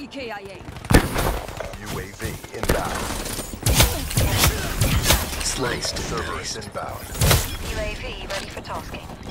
EKIA. UAV inbound. Sliced. Cerberus inbound. UAV ready for tasking.